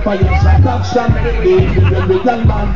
fire shot action. They give them the young man.